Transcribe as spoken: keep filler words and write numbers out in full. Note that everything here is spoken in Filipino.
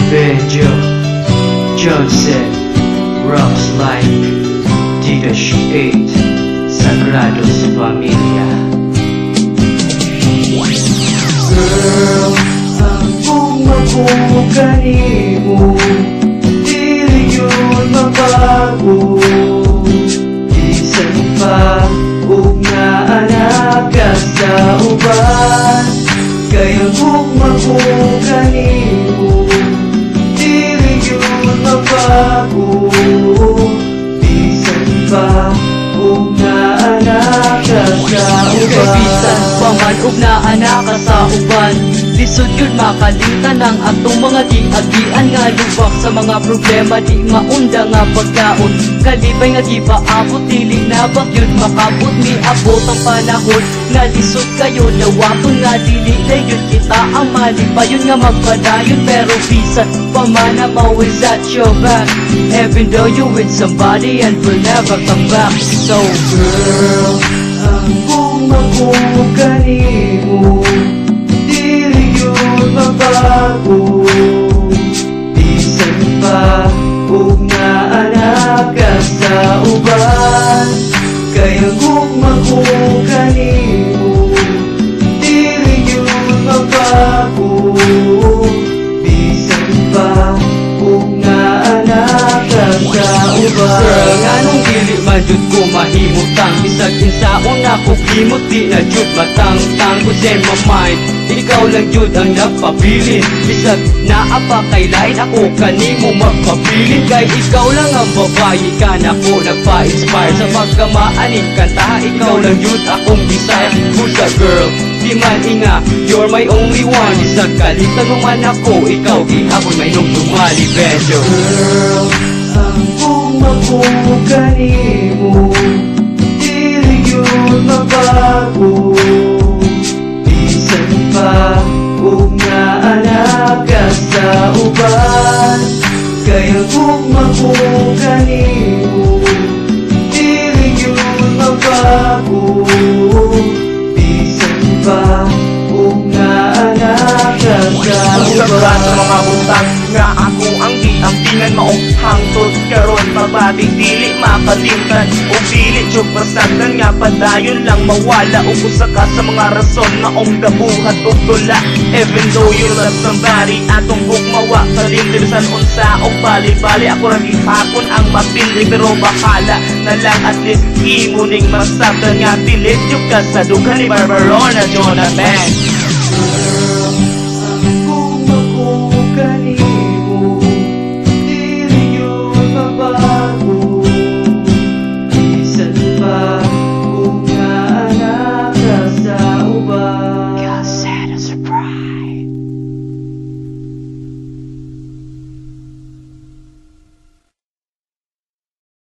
Benjo, Johnson, rocks like D eight, Sagrados Familia. Girl, kung mabukanin mo, dili yun mabago. Isan pa, huwag na anak ka sa uban. Kaya kung mabukanin mo, dili yun mabago. Isan pa, huwag na anak ka sa uban. Kay bisan paman ug naana ka sa uban, lisod yun makalitan ang atong mga di-agian nga lubak sa mga problema di maunda nga pagkaon. Kalibay nga gipaabot dili na bagyod makabot ni abot ang panahon nga lisod kayo dawaton nga dili dayon kita ang malipayon nga magpadayon. Pero bisan paman I'm always at your back, even though you with somebody and will never come back. So girl, ang kung mabukanin mo, dili yun mabago. Bisan pa, huwag na anak ka sa uban. Kaya kung mabukanin mo, dili yun mabago. Bisan pa, huwag na anak ka sa uban. girl, nganong dili man jud ko mahimutang, bisag insaon ako kimot di na jud matang-tang. Cause in my mind, ikaw lang jud ang nagpabilin. Bisag naa pa kay lain ako kanimo magpabilin. Kay ikaw lang ang babae ka na ko nagpa-inspire. Sa pagkamaaning kanta, ikaw lang jud akong desire. Pusa girl, di man inga, you're my only one. Bisag kalitan mo man ako, ikaw gihapon may nung tumali. Benjo Girl, ang kung mabukanin mo, dili yun mabago. Bisan pa, huwag na anak ka sa uban. Kaya kung mabukanin mo, dili yun mabago. Bisan pa, huwag na anak ka sa Sabran sa uban. mga butang nga ako ang di ang pingan maong hangtod karon mabating dili makalimtan o dili jud pasagdan nga padayon lang mawala ug usa ka sa mga rason maong gabuhat ug tula. Even though you love somebody atong bugmawa kalimdirisan unsa og bali-bali ako ra gihapon ang mapili pero bakala na lang at least imo ning masabtan nga pilit jud ka sa dughan ni Barbarona Jonathan.